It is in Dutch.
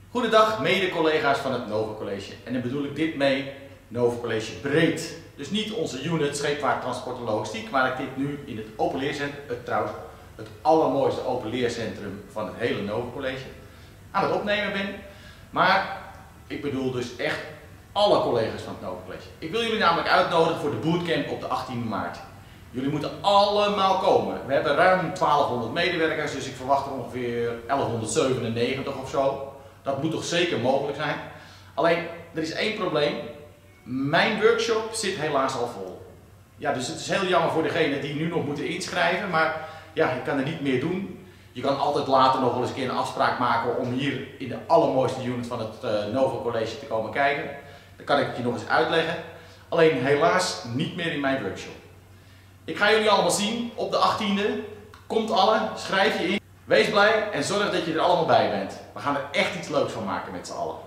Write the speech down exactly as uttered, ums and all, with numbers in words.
Goedendag mede-collega's van het Nova College. En dan bedoel ik dit mee Nova College breed. Dus niet onze unit scheepvaart, transport en logistiek, maar ik dit nu in het open leercentrum, het trouwens het allermooiste open leercentrum van het hele Nova College, aan het opnemen ben. Maar ik bedoel dus echt alle collega's van het Nova College. Ik wil jullie namelijk uitnodigen voor de bootcamp op de achttiende maart. Jullie moeten allemaal komen. We hebben ruim twaalfhonderd medewerkers, dus ik verwacht er ongeveer elfhonderdzevenennegentig of zo. Dat moet toch zeker mogelijk zijn. Alleen, er is één probleem. Mijn workshop zit helaas al vol. Ja, dus het is heel jammer voor degenen die nu nog moeten inschrijven, maar ja, ik kan er niet meer doen. Je kan altijd later nog wel eens een keer een afspraak maken om hier in de allermooiste unit van het uh, Nova College te komen kijken. Dan kan ik het je nog eens uitleggen. Alleen helaas niet meer in mijn workshop. Ik ga jullie allemaal zien op de achttiende. Komt allen, schrijf je in. Wees blij en zorg dat je er allemaal bij bent. We gaan er echt iets leuks van maken met z'n allen.